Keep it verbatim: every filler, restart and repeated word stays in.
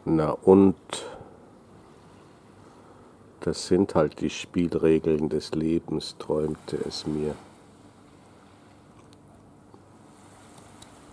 Na und, das sind halt die Spielregeln des Lebens, träumte es mir.